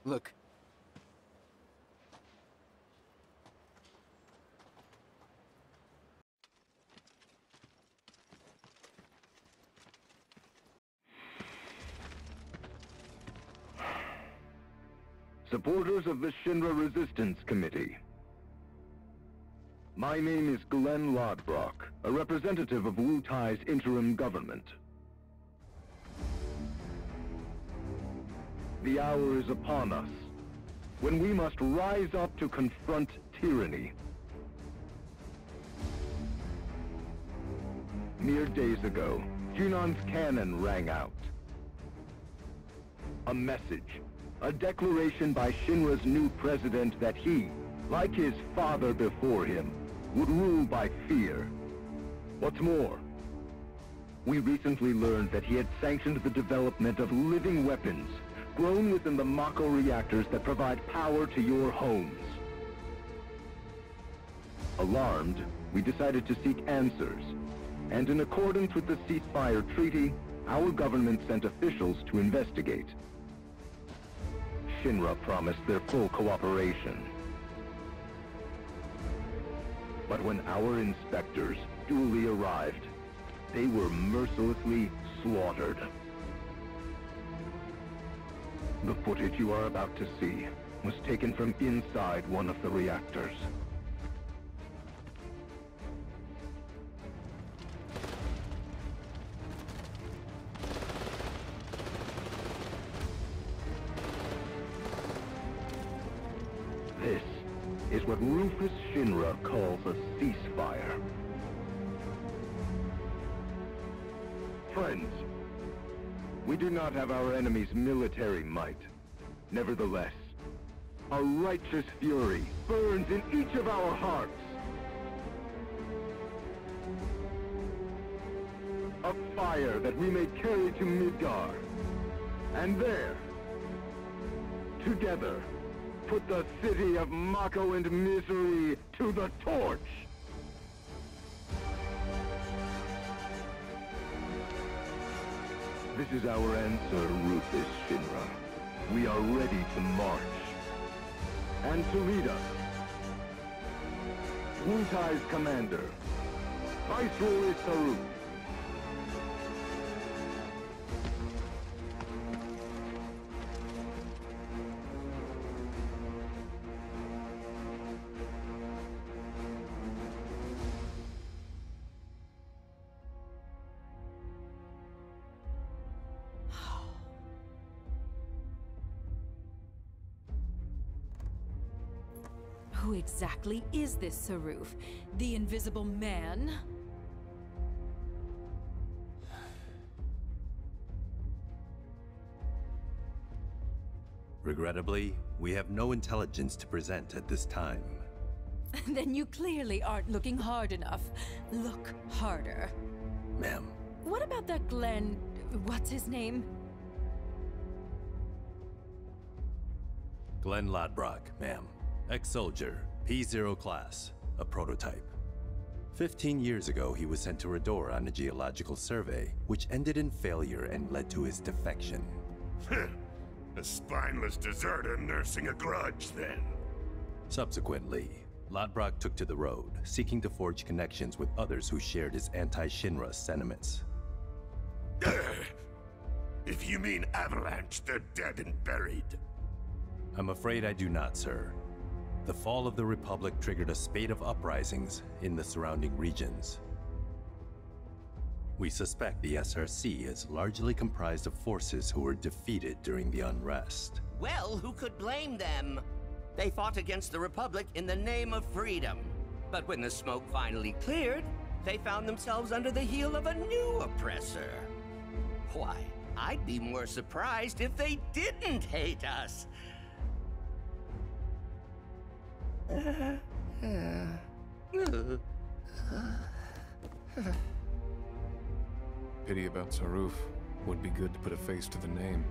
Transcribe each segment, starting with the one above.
Look. Supporters of the Shinra Resistance Committee. My name is Glenn Lodbrok, a representative of Wutai's interim government. The hour is upon us, when we must rise up to confront tyranny. Mere days ago, Junon's cannon rang out. A message. A declaration by Shinra's new president that he, like his father before him, would rule by fear. What's more, we recently learned that he had sanctioned the development of living weapons grown within the Mako reactors that provide power to your homes. Alarmed, we decided to seek answers, and in accordance with the ceasefire treaty, our government sent officials to investigate. Shinra promised their full cooperation. But when our inspectors duly arrived, they were mercilessly slaughtered. The footage you are about to see was taken from inside one of the reactors. This is what Rufus Shinra calls a ceasefire. Friends, we do not have our enemy's military might. Nevertheless, a righteous fury burns in each of our hearts. A fire that we may carry to Midgar. And there, together, put the city of Mako and misery to the torch! This is our answer, Rufus Shinra. We are ready to march. And to lead us, Wutai's commander, Viceroy Sarut. Who exactly is this Saruf? The Invisible Man? Regrettably, we have no intelligence to present at this time. Then you clearly aren't looking hard enough. Look harder. Ma'am. What about that Glenn... what's his name? Glenn Lodbrok, ma'am. Ex-soldier, P0 class, a prototype. 15 years ago, he was sent to Rador on a geological survey, which ended in failure and led to his defection. A spineless deserter nursing a grudge, then. Subsequently, Lodbrok took to the road, seeking to forge connections with others who shared his anti-Shinra sentiments. If you mean Avalanche, they're dead and buried. I'm afraid I do not, sir. The fall of the Republic triggered a spate of uprisings in the surrounding regions. We suspect the SRC is largely comprised of forces who were defeated during the unrest. Well, who could blame them? They fought against the Republic in the name of freedom. But when the smoke finally cleared, they found themselves under the heel of a new oppressor. Why, I'd be more surprised if they didn't hate us. Pity about Saruf. Would be good to put a face to the name.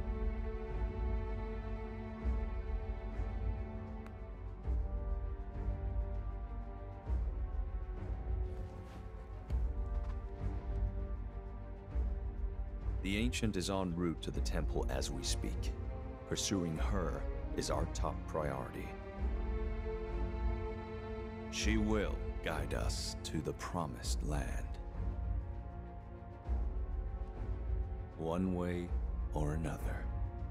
The Ancient is en route to the temple as we speak. Pursuing her is our top priority. She will guide us to the promised land. One way or another.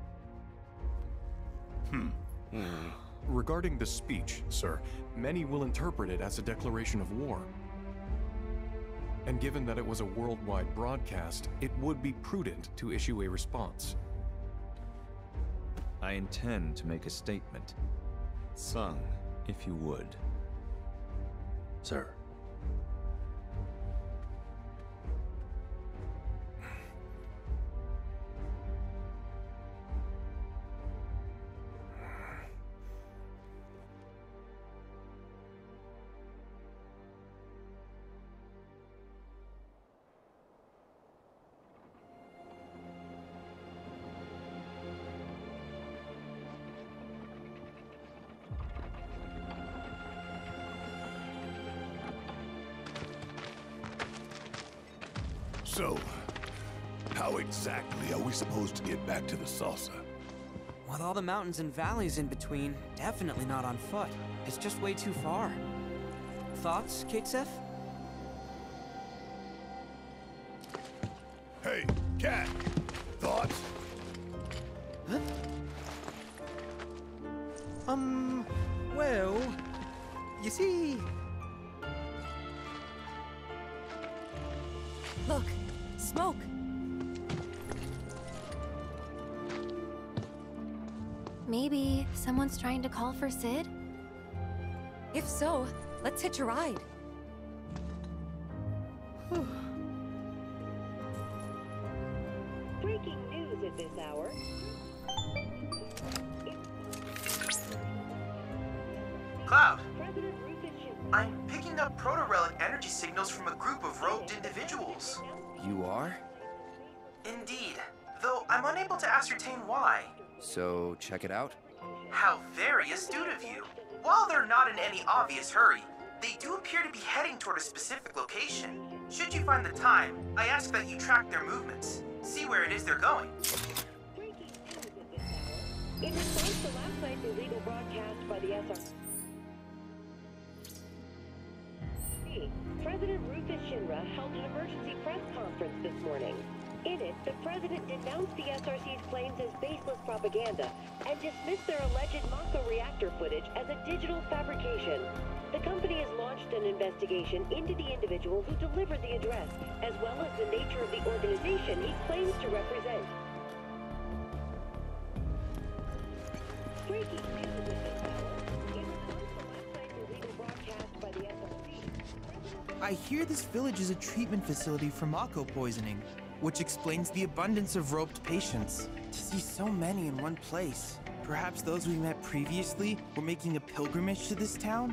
Regarding the speech, sir, many will interpret it as a declaration of war. And given that it was a worldwide broadcast, it would be prudent to issue a response. I intend to make a statement. Sung, if you would. Sir. So, how exactly are we supposed to get back to the saucer? With all the mountains and valleys in between, definitely not on foot. It's just way too far. Thoughts, Kixeth? Hey, Cat! Thoughts? Huh? Well, you see... Look, smoke. Maybe someone's trying to call for Sid? If so, let's hitch a ride. Breaking news at this hour. Cloud, I'm picking up proto-relic energy signals from a group of robed individuals. You are? Indeed, though I'm unable to ascertain why. So, check it out? How very astute of you. While they're not in any obvious hurry, they do appear to be heading toward a specific location. Should you find the time, I ask that you track their movements. See where it is they're going. In response to last night's illegal broadcast by the SRC, President Rufus Shinra held an emergency press conference this morning. In it, the president denounced the SRC's claims as baseless propaganda and dismissed their alleged Mako reactor footage as a digital fabrication. The company has launched an investigation into the individual who delivered the address, as well as the nature of the organization he claims to represent. Breaking news at this hour. In response to last night's illegal broadcast by the SRC, I hear this village is a treatment facility for Mako poisoning, which explains the abundance of roped patients. To see so many in one place. Perhaps those we met previously were making a pilgrimage to this town?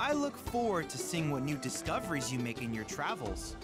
I look forward to seeing what new discoveries you make in your travels.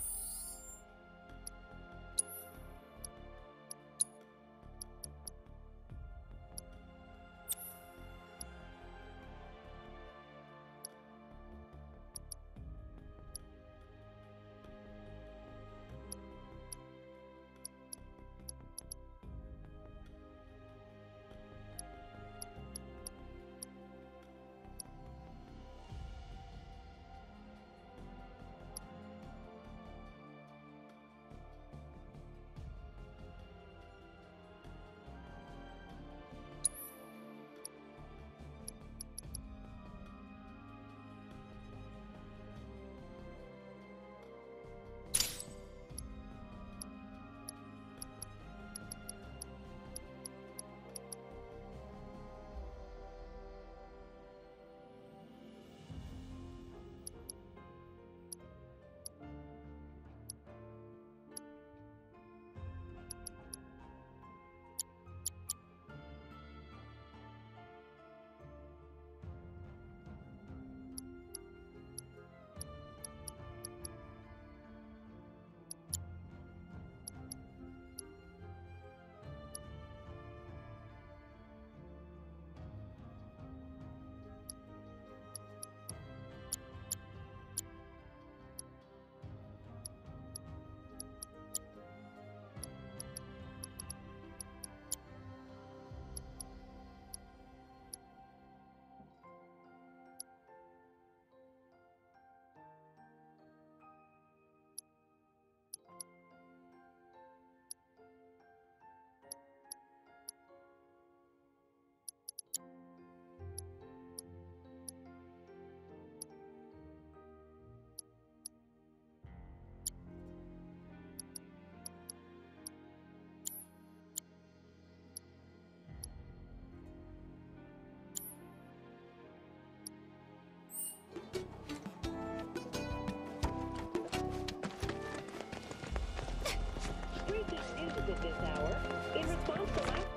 Breaking news at this hour. In response to last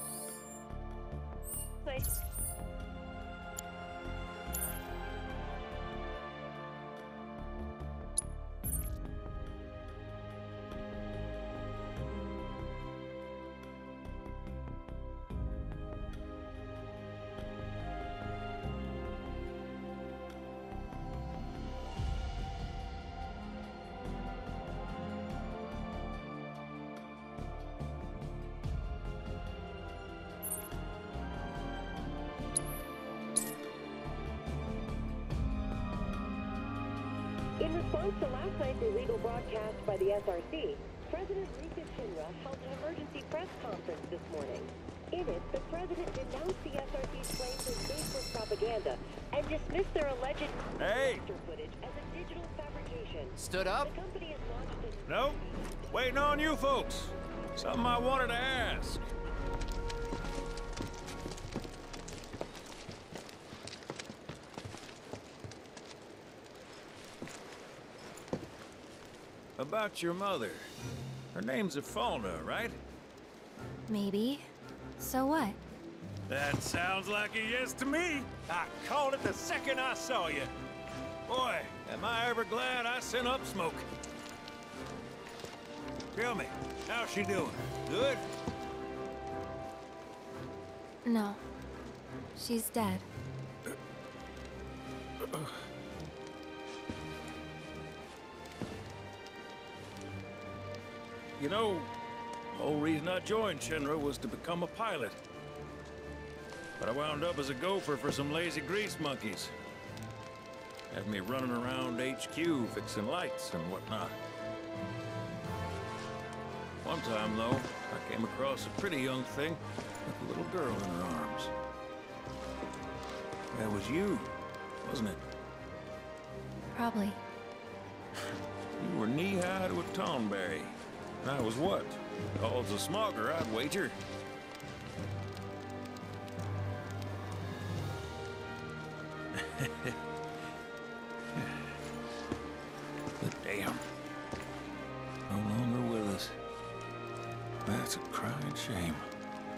night's In response to last night's illegal broadcast by the SRC, President Rika Shinra held an emergency press conference this morning. In it, the president denounced the SRC's claims as baseless propaganda and dismissed their alleged master footage as a digital fabrication. Stood up? The company has launched a... Nope. Waiting on you folks. Something I wanted to ask. About your mother. Her name's Ifalna, right? Maybe. So what? That sounds like a yes to me. I called it the second I saw you. Boy, am I ever glad I sent up Smoke. Tell me, how's she doing? Good? No. She's dead. You know, the whole reason I joined Shinra was to become a pilot. But I wound up as a gopher for some lazy grease monkeys. Had me running around HQ fixing lights and whatnot. One time, though, I came across a pretty young thing with a little girl in her arms. That was you, wasn't it? Probably. You were knee-high to a tonberry. And I was what? Called a smogger, I'd wager. But damn. No longer with us. That's a crying shame.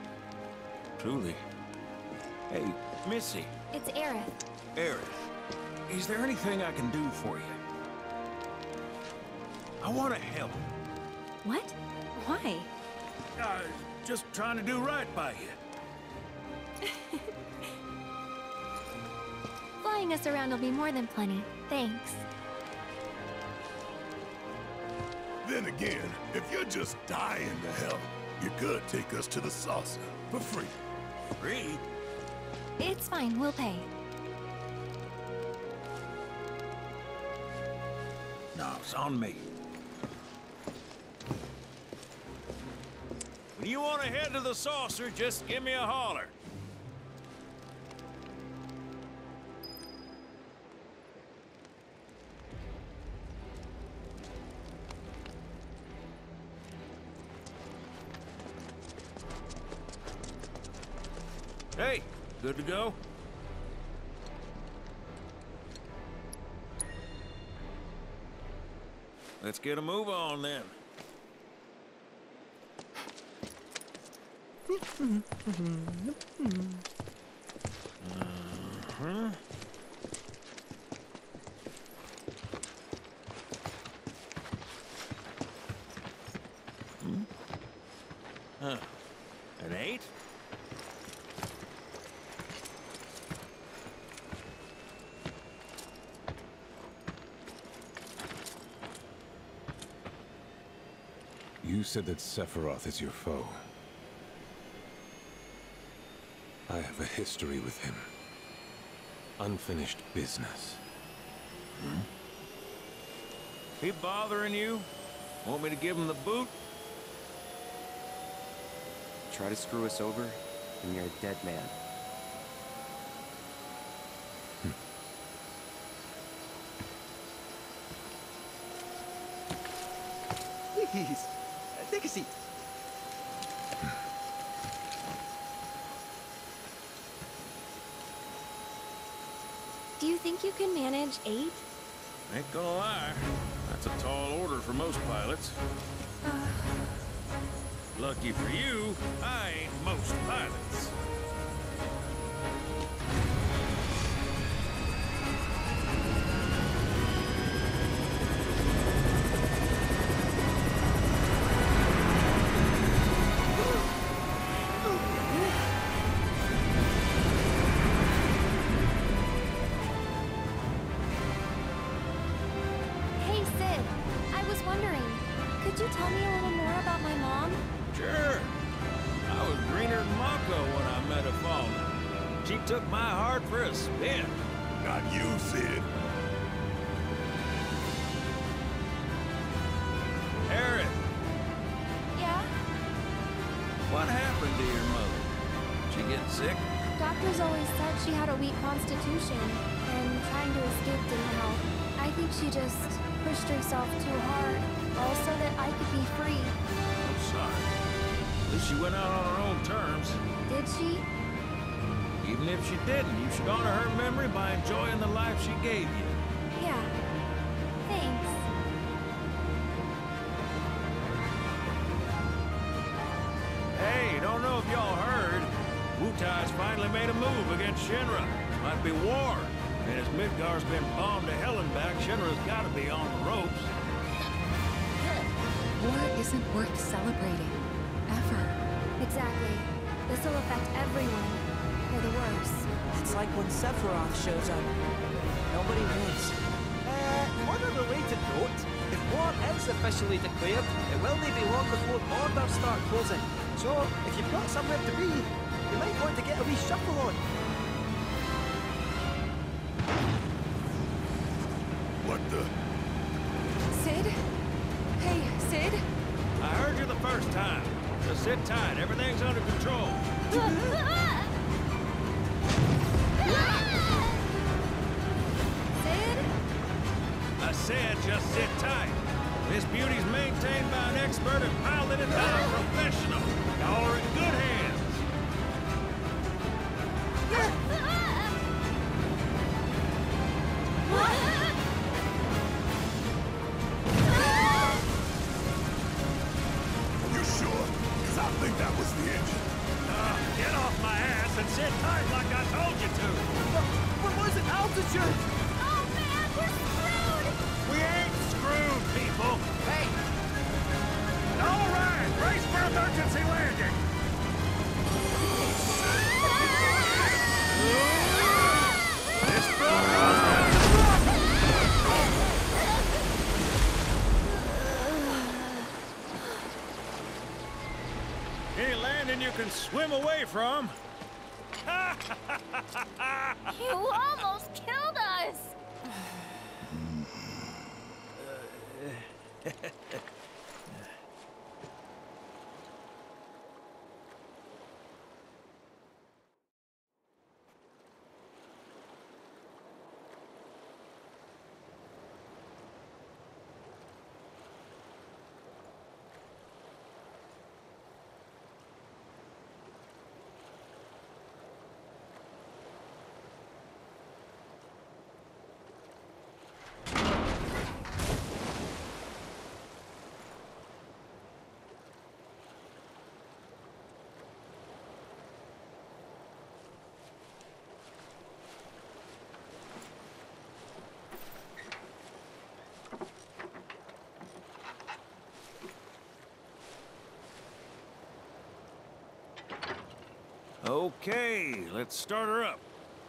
Truly. Hey, Missy. It's Aerith. Aerith. Is there anything I can do for you? I want to help. What? Why? Just trying to do right by you. Flying us around will be more than plenty. Thanks. Then again, if you're just dying to help, you could take us to the saucer for free. Free? It's fine, we'll pay. No, it's on me. When you want to head to the saucer, just give me a holler. Hey, good to go? Let's get a move on then. An 8? You said that Sephiroth is your foe. I have a history with him. Unfinished business. He bothering you? Want me to give him the boot? Try to screw us over, and you're a dead man. Please, take a seat. Do you think you can manage 8? Ain't gonna lie, that's a tall order for most pilots. Lucky for you, I ain't most pilots. Hey, Sid. I was wondering, could you tell me a little more about my mom? Sure. I was greener than Mako when I met her father. She took my heart for a spin. Not you, Sid. Aerith, Yeah? what happened to your mother? She get sick? Doctors always said she had a weak constitution, and trying to escape didn't help. I think she just pushed herself too hard, all so that I could be free. I'm sorry. At least she went out on her own terms. Did she? Even if she didn't, you should honor her memory by enjoying the life she gave you. Yeah. Thanks. Hey, don't know if y'all heard. Wutai's finally made a move against Shinra. Might be war. And as Midgar's been bombed to hell and back, Shinra's gotta be on the ropes. War isn't worth celebrating. Ever. Exactly. This will affect everyone. For the worse. It's like when Sephiroth shows up. Nobody wins. On a related note, if war is officially declared, it will not be long before borders start closing. So, if you've got somewhere to be, you might want to get a wee shuffle on. What the? Sid? Hey, Sid? I heard you the first time. Just sit tight. Everything's under control. Sid? I said just sit tight. This beauty's maintained by an expert and piloted by a professional. Y'all are in good hands. You sure? Because I think that was the engine. Get off my ass and sit tight like I told you to. What was it? Altitude! Oh, can swim away from. You almost killed us! Okay, let's start her up.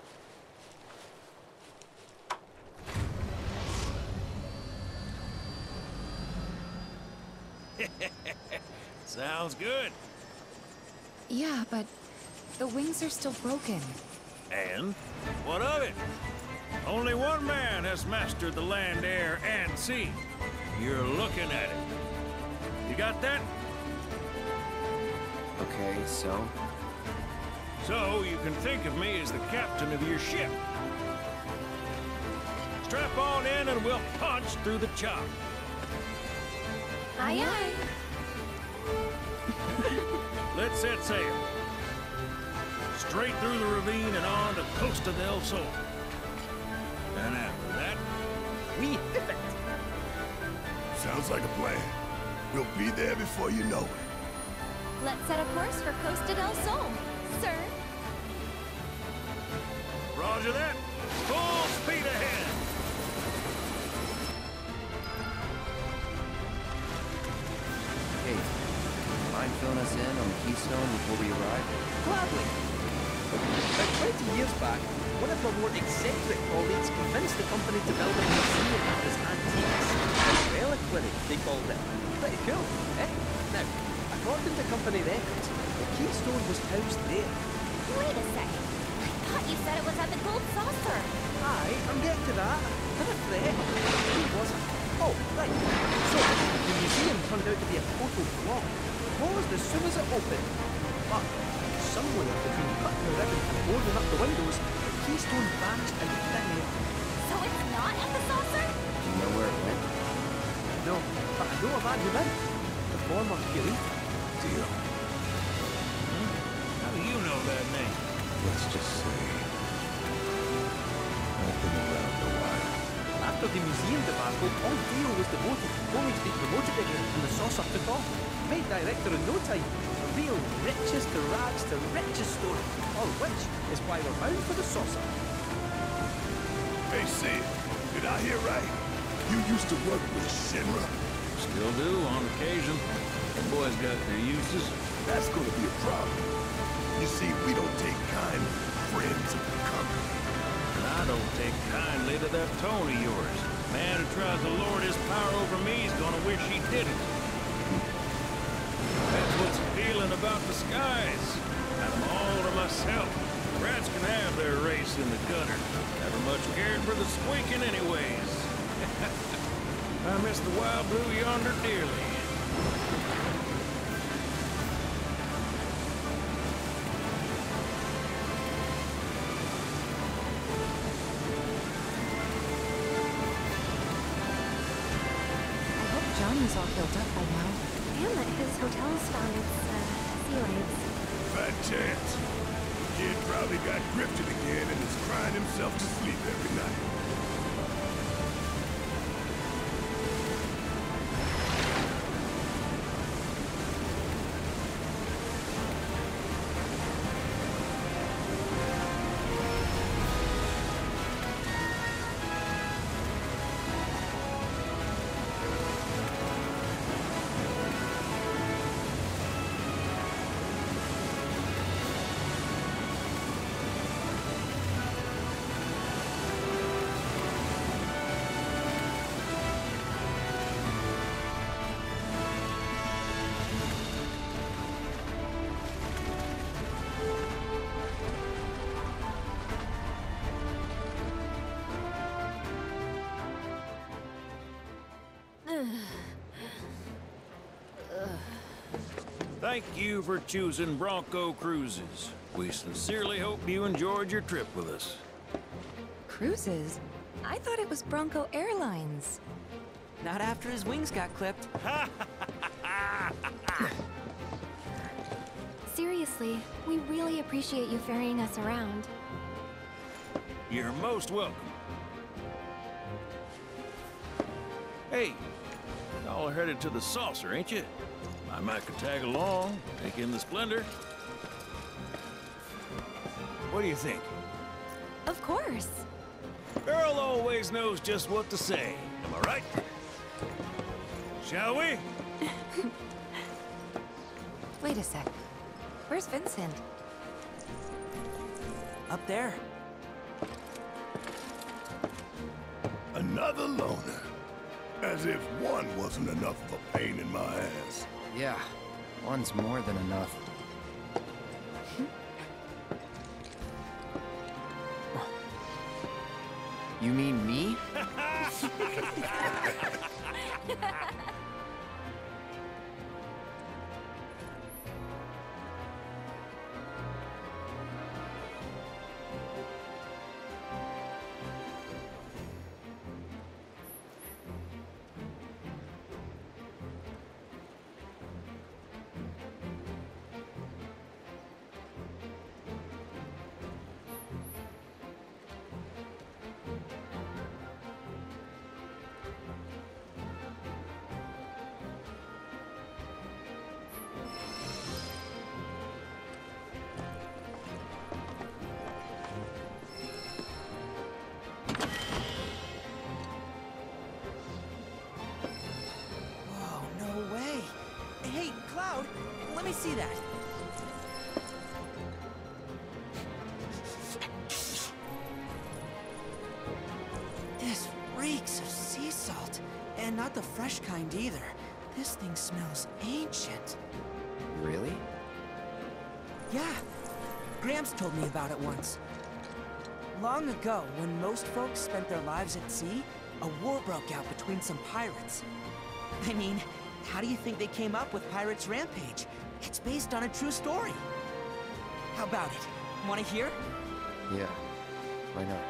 Sounds good. Yeah, but the wings are still broken. And? What of it? Only one man has mastered the land, air, and sea. You're looking at it. You got that? Okay, so? So you can think of me as the captain of your ship. Strap on in and we'll punch through the chop. Aye, aye. Let's set sail. Straight through the ravine and on to Costa del Sol. And after that, we hit it. Sounds like a plan. We'll be there before you know it. Let's set a course for Costa del Sol, sir. Roger that. Full speed ahead. Hey, mind filling us in on the Keystone before we arrive? Gladly. About 20 years back, one of my more eccentric colleagues convinced the company to build a museum of his antiques. A reliquary, they called it. Pretty cool, eh? Now, according to company records, the Keystone was housed there. Wait a second. I thought you said it was at the Gold Saucer. Aye, I'm getting to that. Not a threat. Who was it? Oh, right. So, the museum turned out to be a total flop. Closed as soon as it opened. But, somewhere between cutting the ribbon and boarding up the windows, the Keystone vanished into thin air. So it's not at the saucer? Do you know where it went? No, but I know a man who did. The former curator. Deal. How do you know that name? Let's just say I've been around a while. After the museum debacle, all Dio was demoted, only to be promoted again when the saucer took off. Made director in no time. A real riches to rags to riches story. All which is why we're bound for the saucer. Hey, Sid, did I hear right? You used to work with Shinra? Still do, on occasion. The boys got their uses. That's gonna be a problem. You see, we don't take kind friends of the company. And I don't take kindly to that tone of yours. Man who tries to lord his power over me is gonna wish he didn't. That's what's appealing about the skies. Got them all to myself. Rats can have their race in the gutter. Never much cared for the squeaking anyways. I miss the wild blue yonder dearly. Johnny's all built up by now. Damn it, his hotel's found its, sea legs. Fat chance. Kid probably got grifted again and is crying himself to sleep every night. Thank you for choosing Bronco Cruises. We sincerely hope you enjoyed your trip with us. Cruises? I thought it was Bronco Airlines. Not after his wings got clipped. Seriously, we really appreciate you ferrying us around. You're most welcome. Hey, y'all are headed to the Saucer, ain't you? I might could tag along, take in the splendor. What do you think? Of course. Girl always knows just what to say. Am I right? Shall we? Wait a sec. Where's Vincent? Up there. Another loner. As if one wasn't enough of a pain in my ass. Yeah, one's more than enough. You mean me? Let me see that. This reeks of sea salt. And not the fresh kind either. This thing smells ancient. Really? Yeah. Gramps told me about it once. Long ago, when most folks spent their lives at sea, a war broke out between some pirates. I mean, how do you think they came up with Pirates Rampage? It's based on a true story. How about it? Want to hear? Yeah. Why not?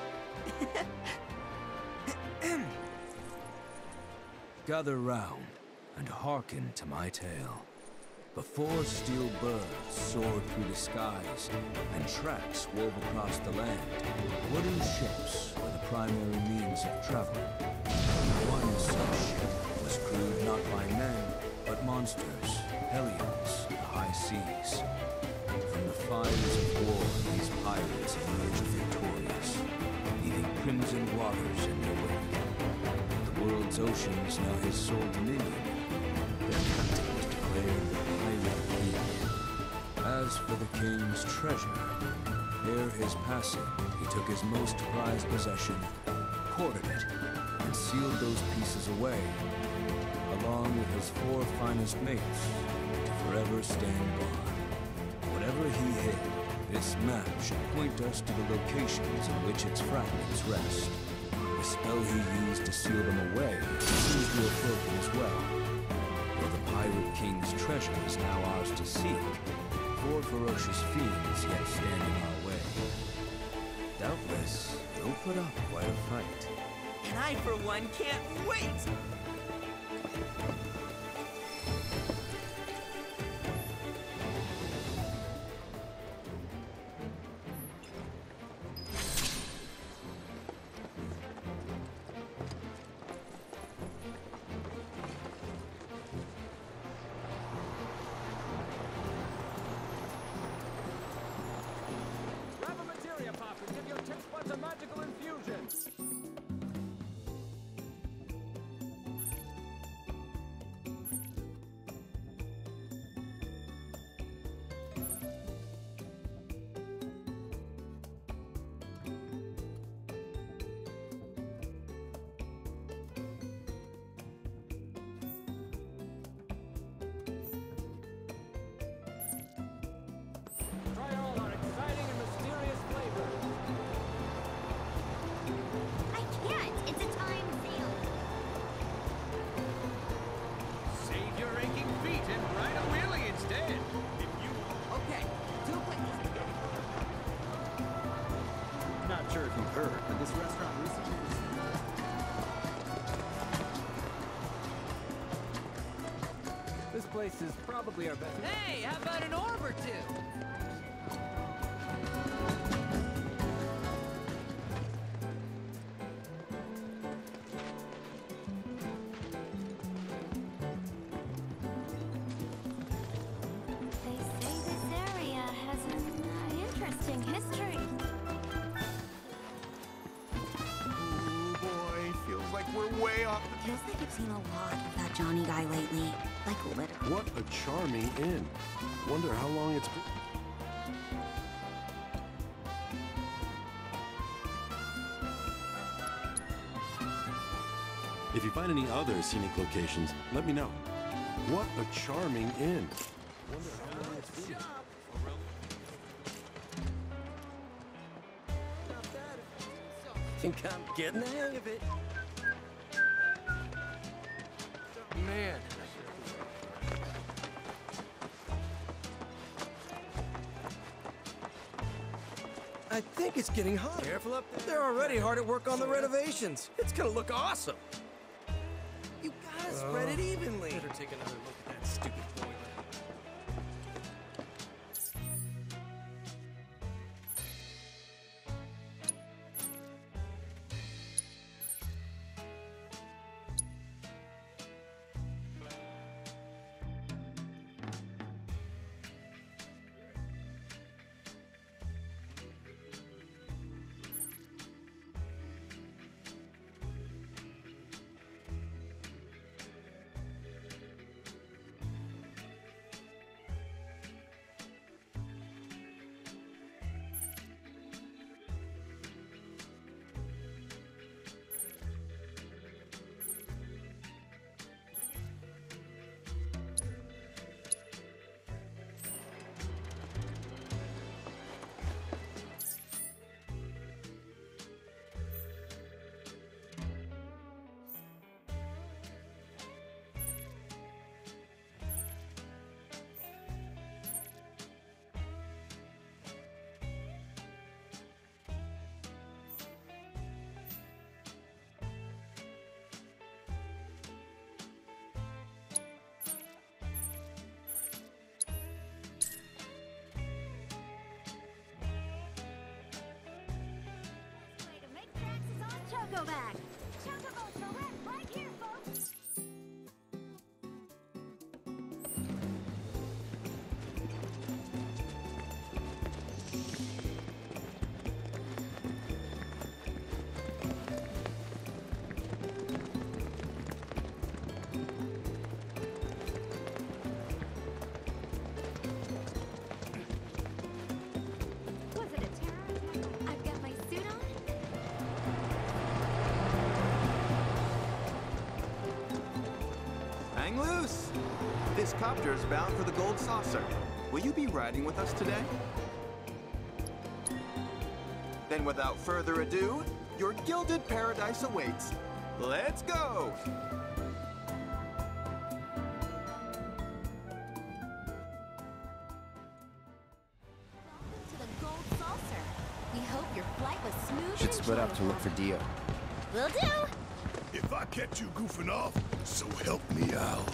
Gather round and hearken to my tale. Before steel birds soared through the skies and tracks wove across the land, wooden ships were the primary means of travel. One such ship was crewed not by men, but monsters, hellions, the high seas. From the fires of war, these pirates emerged victorious, leaving crimson waters in their wake. The world's oceans now his sole dominion. Their captain was declared the Pirate King. As for the king's treasure, ere his passing, he took his most prized possession, corded it, and sealed those pieces away, along with his 4 finest mates, to forever stand guard. Whatever he hid, this map should point us to the locations in which its fragments rest. The spell he used to seal them away seems to have broken as well. For the Pirate King's treasure is now ours to seek, 4 ferocious fiends yet stand in our way. Doubtless, they'll put up quite a fight. And I, for one, can't wait! sure if you've heard, but this restaurant recently was... This place is probably our best... Hey, how about an orb or two? They say this area has an interesting history. Oh boy, feels like we're way off the... Feels like I've seen a lot of that Johnny guy lately. Like literally. What a charming inn. Wonder how long it's been. If you find any other scenic locations, let me know. What a charming inn. Wonder how long it's been. Think I'm getting the hang of it. Man. I think it's getting hot. Careful up there. They're already hard at work on the renovations. It's gonna look awesome. You gotta spread it evenly. Better take another look at that stupid boiler. Choco bag. Chocobo select right here, folks. Was it a terrorist? I've got my suit on. Hang loose! This copter is bound for the Gold Saucer. Will you be riding with us today? Then without further ado, your gilded paradise awaits. Let's go! To the Gold Saucer. We hope your flight was smooth. Should split up to look for Dio. Will do. If I catch you goofing off, so help me out.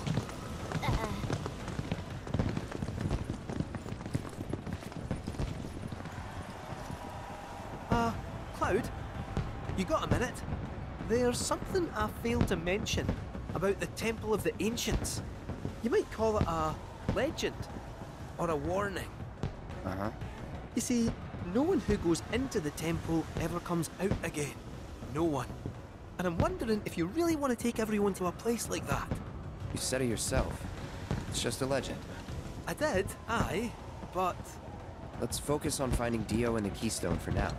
Cloud? You got a minute? There's something I failed to mention about the Temple of the Ancients. You might call it a legend or a warning. Uh-huh. You see, no one who goes into the temple ever comes out again. No one. And I'm wondering if you really want to take everyone to a place like that. You said it yourself. It's just a legend. I did, aye, but... Let's focus on finding Dio and the Keystone for now.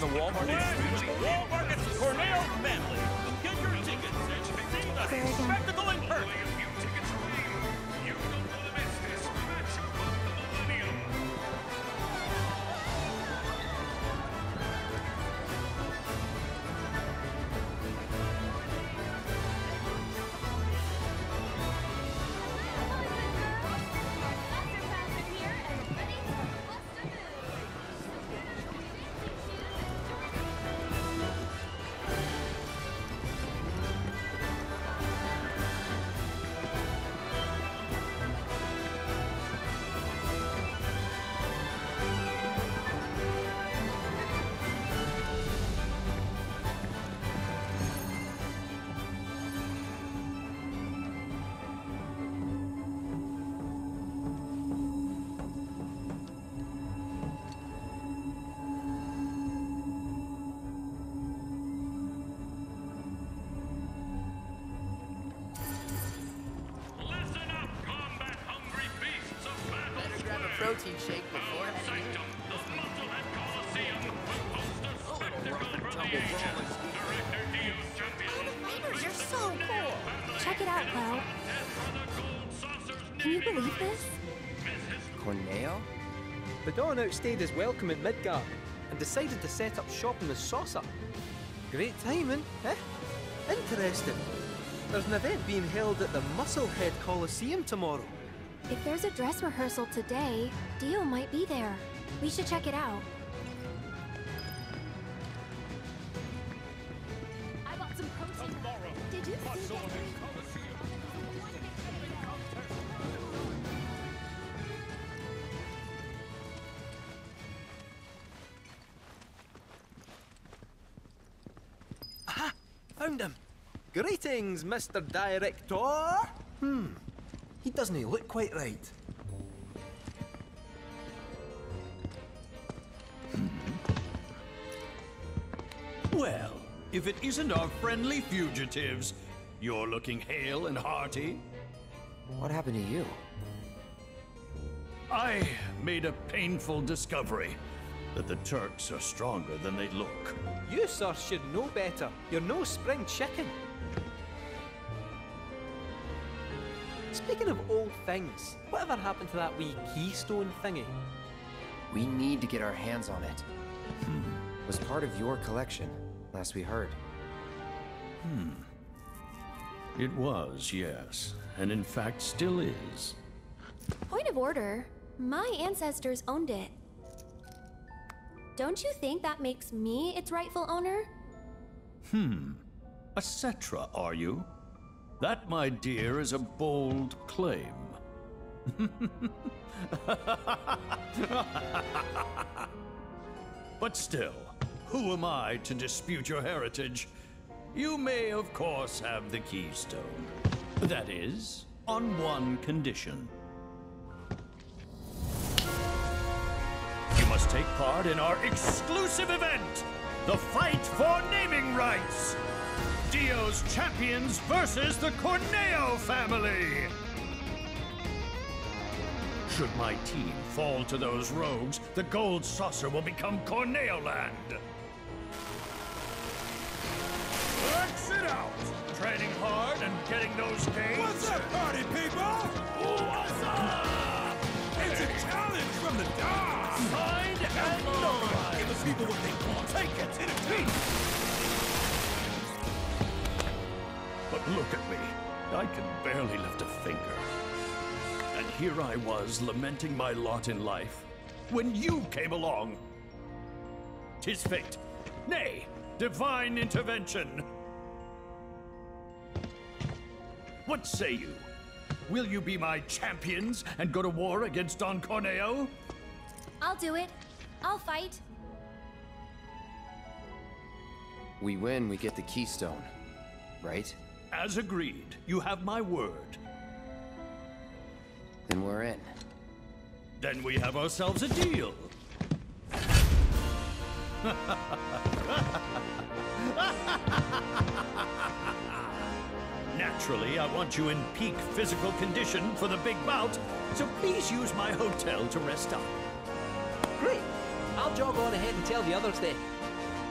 a Walmart exclusive. Walmart gets the Cornell family. Get your tickets and see the spectacle in person. Protein shake before You're so cool. Check it out, Cloud. Can you believe this? Corneo? The Dawn outstayed his welcome at Midgard and decided to set up shop in the Saucer. Great timing, eh? Interesting. There's an event being held at the Musclehead Coliseum tomorrow. If there's a dress rehearsal today, Dio might be there. We should check it out. I got some protein. Did you see that? Aha! Found him! Greetings, Mr. Director! He doesn't look quite right. Well, if it isn't our friendly fugitives, you're looking hale and hearty. What happened to you? I made a painful discovery that the Turks are stronger than they look. You, sir, should know better. You're no spring chicken. Speaking of old things, whatever happened to that wee keystone thingy? We need to get our hands on it. It was part of your collection, last we heard. It was, yes. And in fact, still is. Point of order. My ancestors owned it. Don't you think that makes me its rightful owner? A Cetra, are you? That, my dear, is a bold claim. But still, who am I to dispute your heritage? You may, of course, have the keystone. That is, on one condition. You must take part in our exclusive event, the Fight for Naming Rights! Dio's champions versus the Corneo family! Should my team fall to those rogues, the Gold Saucer will become Corneo Land! Let's it out! Training hard and getting those gains? What's up, party people? What's up? It's a challenge from the dogs! Signed and notarized! Give the people what they want. Take it in a piece! But look at me. I can barely lift a finger. And here I was, lamenting my lot in life, when you came along. 'Tis fate. Nay, divine intervention. What say you? Will you be my champions and go to war against Don Corneo? I'll do it. I'll fight. We win, we get the keystone, right? As agreed. You have my word. Then we're in. Then we have ourselves a deal. Naturally, I want you in peak physical condition for the big bout, so please use my hotel to rest up. Great! I'll jog on ahead and tell the others then.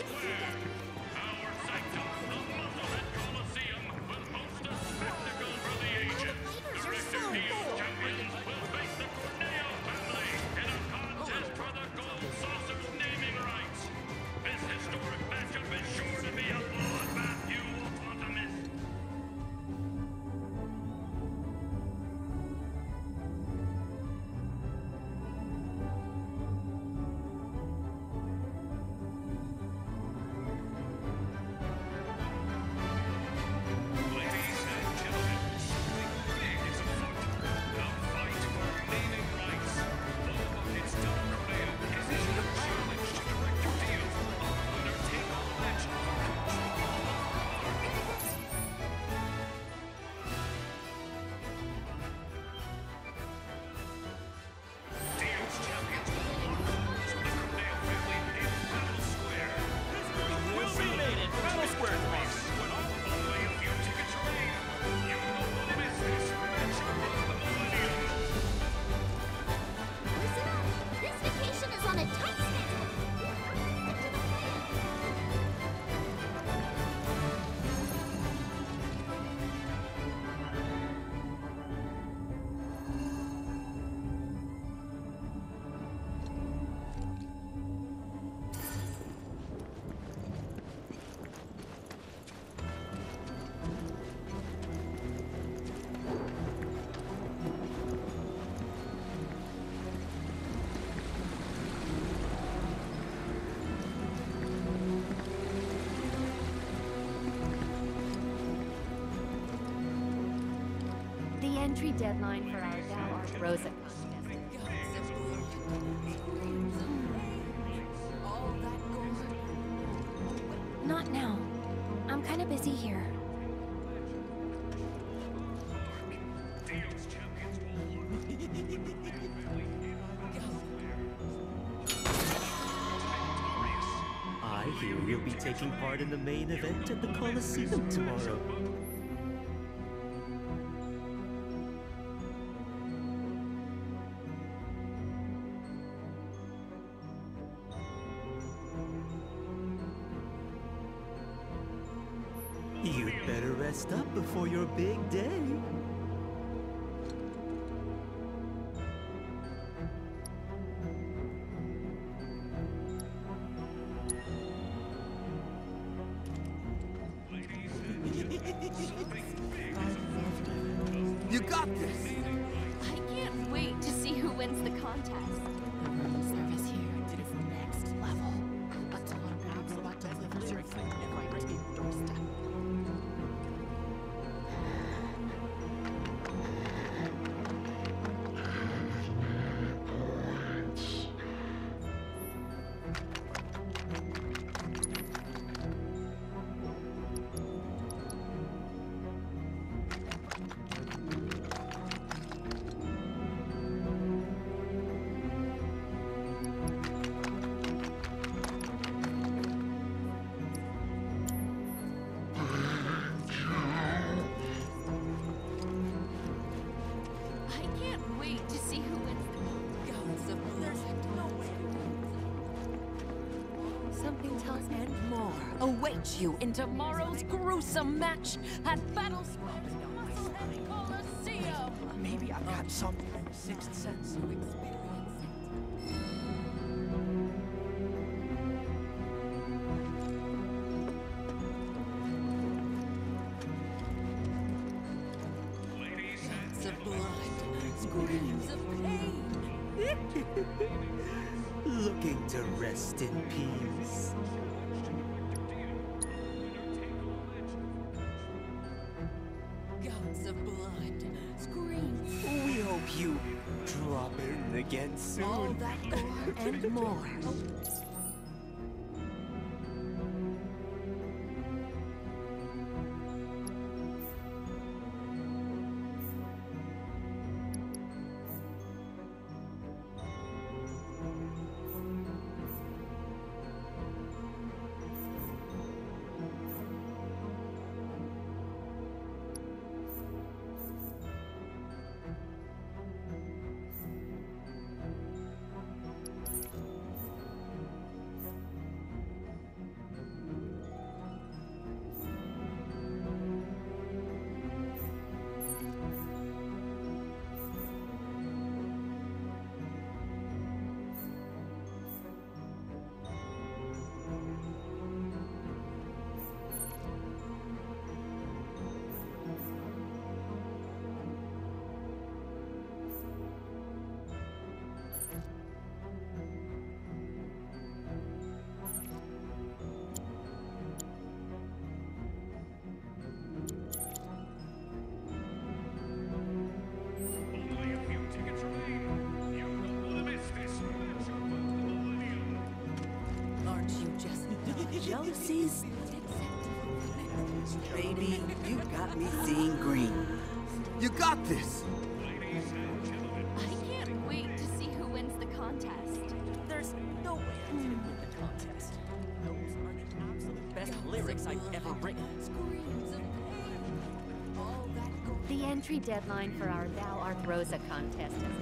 Entry deadline for our Dow Rosa Not now. I'm kind of busy here. I hear you'll be taking part in the main event at the Coliseum tomorrow. You'd better rest up before your big day. You got this! I can't wait to see who wins the contest. The room service here is next level. But I'm about to deliver everything right to your doorstep. Something tells me and more await you in tomorrow's gruesome match at Battle Square Coliseum. Maybe I've got something in the sixth sense. Scents of blood, screams of pain. Looking to rest in peace. Gods of blood, screams. We hope you drop in again soon. All that gore and more. jealousies? Baby, you got me seeing green. You got this! I can't wait to see who wins the contest. There's no way I can win the contest. Those are the absolute best lyrics I've ever written. The entry deadline for our Thou Art Rosa contest has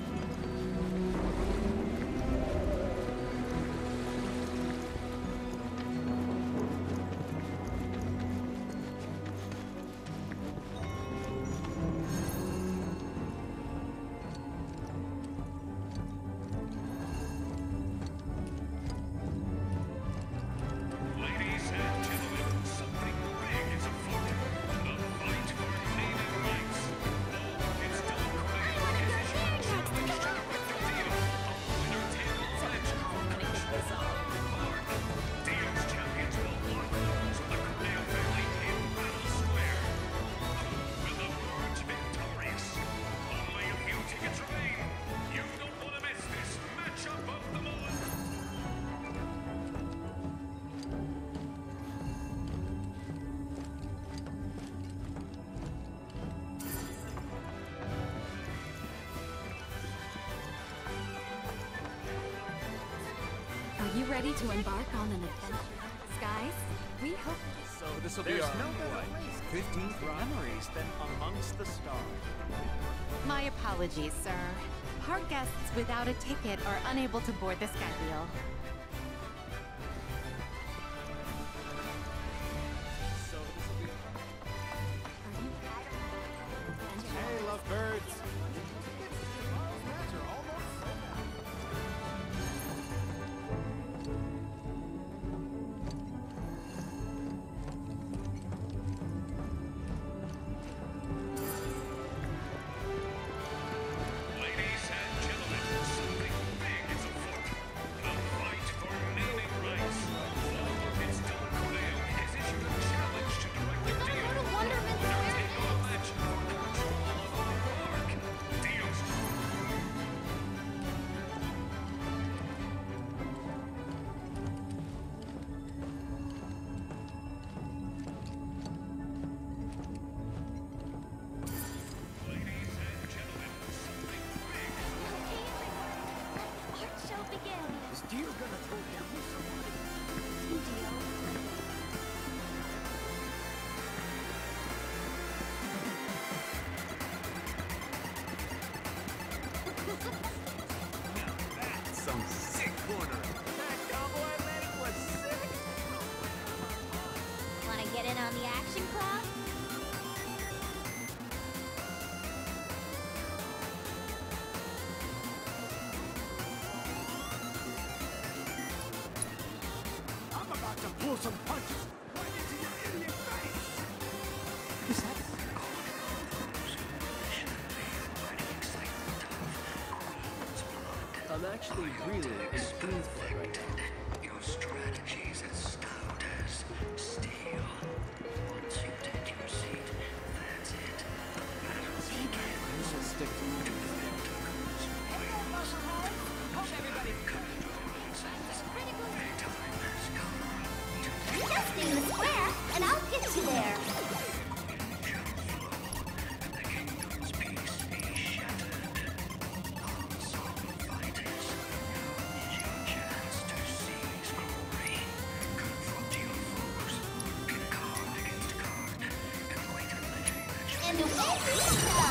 Are you ready to embark on an adventure? Skies, we hope... So this will be our, 15th memories than Amongst the Stars. My apologies, sir. Park guests without a ticket are unable to board the Skywheel. Hey, lovebirds! Some sick corner. That combo I landed was sick. Wanna get in on the action, Club? I'm about to pull some punches right into your idiot face. Is that I'm actually really in Queensburg right now. Your strategy's as stout as steel. Once you take your seat, that's it. The battle's begins. You should stick to me. Hope everybody's Just stay in the square, and I'll get you there. And away we go!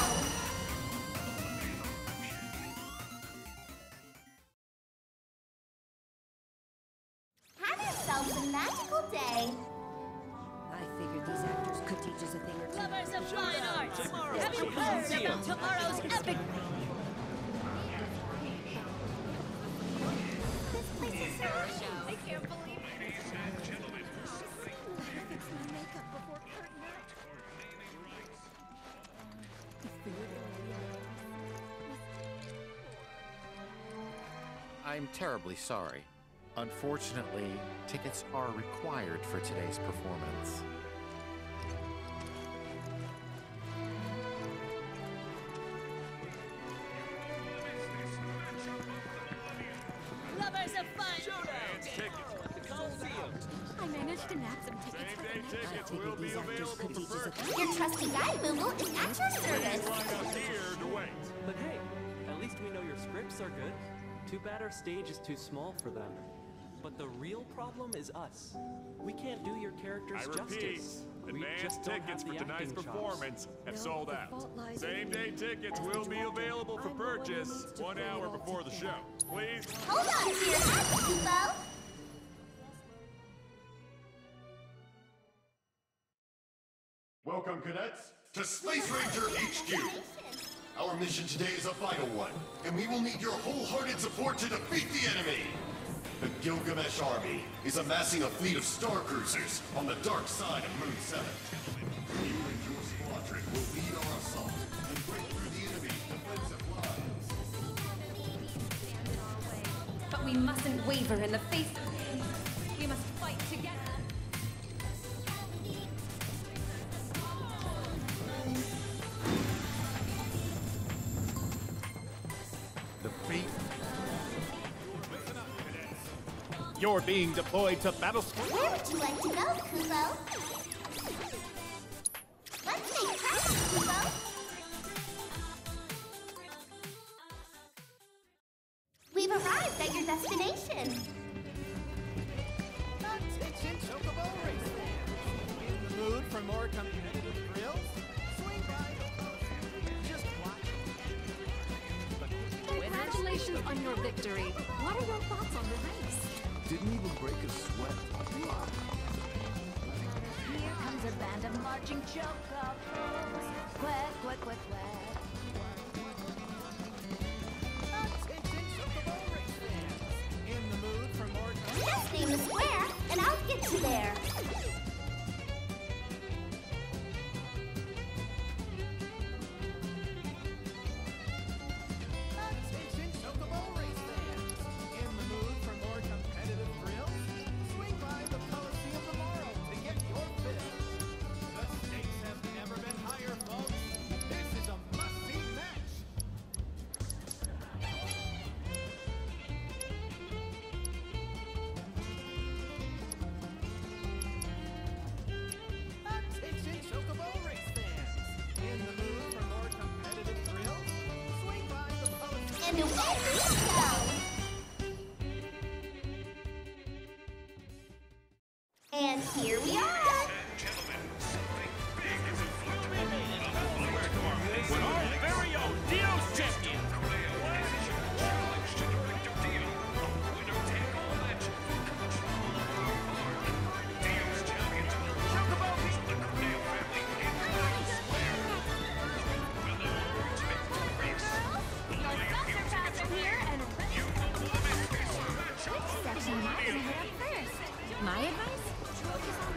Have yourselves a magical day. I figured these actors could teach us a thing or two. Lovers of fine arts, have you heard about tomorrow's epic... This place is so show. I can't believe it. Fix my makeup before curtain up. I'm terribly sorry. Unfortunately, tickets are required for today's performance. Lovers of fun! Showdown! The Coliseum! I managed to nab some tickets for the next Tickets will be available for purchase. Your trusty guide, Boo-Boo, is at your service. Line up here to wait. But hey, at least we know your scripts are good. Too bad our stage is too small for them. But the real problem is us. We can't do your characters I repeat, justice. We advance just don't tickets have for the tonight's acting performance have sold out. lies Same-day tickets will be available for purchase 1 hour before the show. Please. Hold on to your hats, Kubo. Welcome, cadets, to Space Ranger HQ. Our mission today is a vital one, and we will need your wholehearted support to defeat the enemy. The Gilgamesh Army is amassing a fleet of star cruisers on the dark side of Moon 7. You and your squadron will lead our assault and break through the enemy's defensive lines. But we mustn't waver in the face of pain. We must fight together. The fate. You're being deployed to battle squad. Where would you like to go, Kubo? Let's make practice, Kubo. We've arrived at your destination. Attention, Chocobo Race fans! In the mood for more competitive thrills? Swing by just watch. Congratulations on your victory. What are your thoughts on the race? Didn't even break a sweat. Here comes a band of marching chocobos. Quack, quack, quack, quack. Attention, Chocobo Race fans! In the mood for more Just name the square, and I'll get you there. Attention, Chocobo Race fans! In the mood for more competitive thrills? Swing by the Coliseum tomorrow to get your fill. The stakes have never been higher, folks. This is a must-see match. Attention, Chocobo Race fans! In the mood for more competitive thrills? Swing by the Coliseum. And away we go. And here we are. With our very own Dio's champion. Section might be head up first. My advice? Focus on